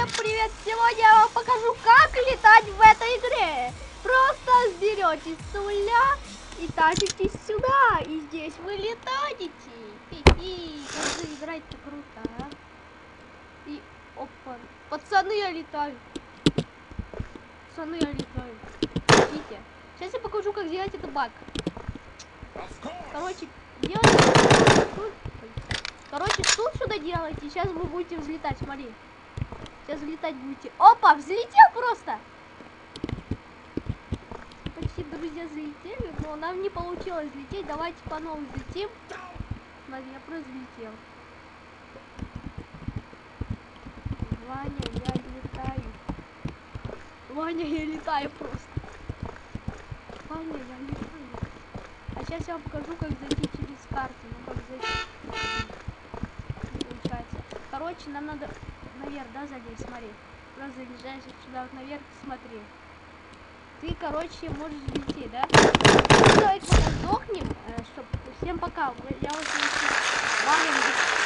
Всем привет! Сегодня я вам покажу, как летать в этой игре. Просто берете с нуля и тащитесь сюда. И здесь вы летаете. Хи-хи, как же играть-то круто, а? И опа. Пацаны, я летаю. Пацаны, я летаю. Видите? Сейчас я покажу, как сделать это баг. Короче, Короче, тут сюда делайте. Сейчас вы будете взлетать, смотри. Сейчас взлетать будете. Опа, взлетел просто. Почти, друзья, взлетели, но нам не получилось взлететь. Давайте по новой взлетим. Смотри, я просто взлетел. Ваня, я летаю. Ваня, я летаю просто. Ваня, я летаю. А сейчас я вам покажу, как зайти через карту. Ну, как зайти. Не получается. Короче, нам надо наверх, да, залезть, смотри. Просто залезаешь сюда вот наверх, смотри. Ты, короче, можешь взлететь, да? Давайте пока сдохнем, чтобы всем пока. Я вас Ваня.